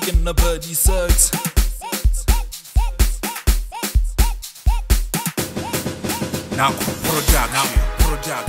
in the birdie search. Now, project.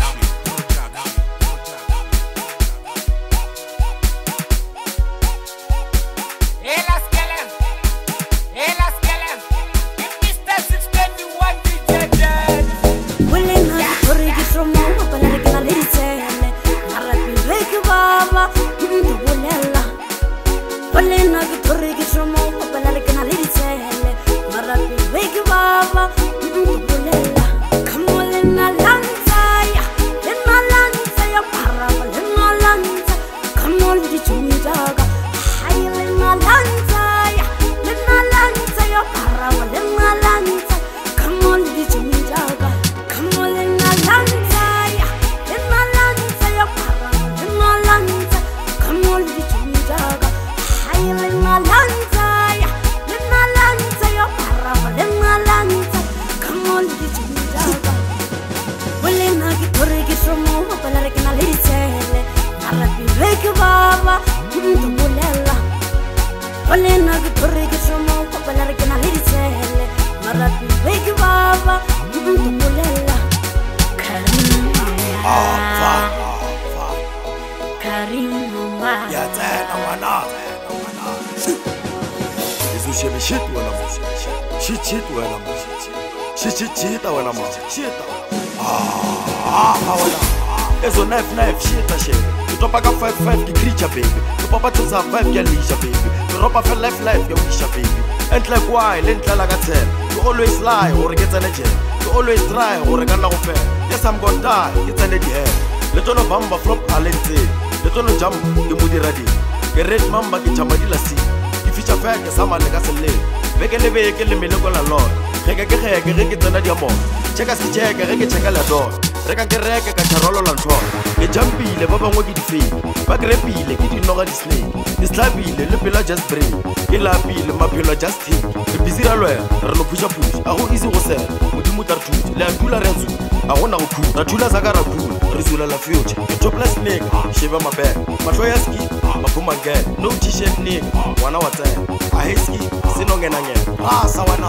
Ezo knife shit. You top aga 5 ki creature baby. You papa to survive ki alisha baby. You ropa for life ya wisha baby. And like why lentla la ka 10. You always lie or get an agent. You always try or get na go fair. Yes I'm gonna die. It's an the hair. Let no bamba flop alente. Let no jump ke mudi ready. Ke red mamba ki chamadila si. Ki feature fair ke sama le ka sele. Beke le mele ko la lord. Ke tsena diamo. Check us check la door. Reka ke ka charolo la ntho. Ke jumpile ba bangwe ke difei. Ba grepile ke dinoga di snake. Ke slabile le pela just break. Ke lapile maphelo just hit. Ke busy ra lwe re no push. A go easy go sell. Modimo tla thuti. Le a dula re ntsu. A gona go thuta. Thula za ka ra thula. Re zula la future. Ke topless snake. Sheba mabe. Mahlo ya ski. Mapuma ngel. No t-shirt nigga. Wana wa tsaya. A hate ski. Sinongena ngena. Sa wana.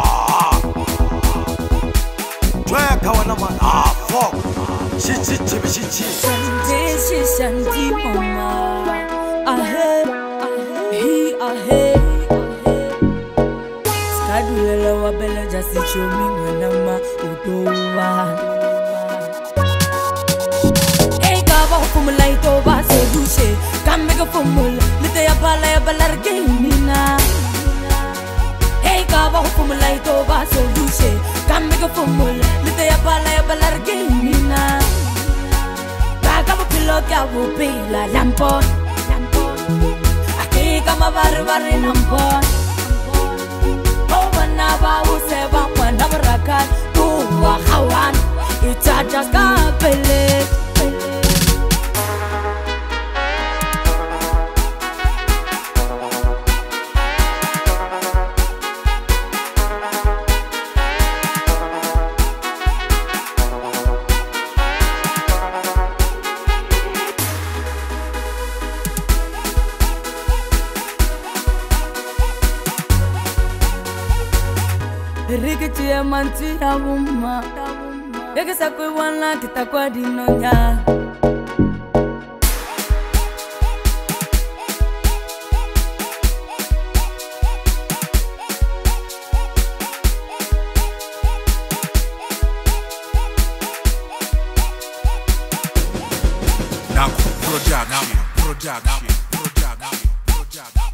Kawana man, fuck. Shit. Shanti mama. Ahe. Skadula wa bela jasi chomi mwenama utowa. Hey kaba hukumula itoba se dushe. Kamega fumula, lite ya balar gamina. Hey kaba hukumula itoba se dushe. Kamega fumula, lite ya balar gamina. Baga mo pilot ya wo pila lampon. Aki kama barbar nampon. Oh wana ba useba wana barakat tuwa hawan. Ita just kapele. Rikiti ya manti ya wuma. Yeke sakwe wana kita kwa dinonya. Now, project.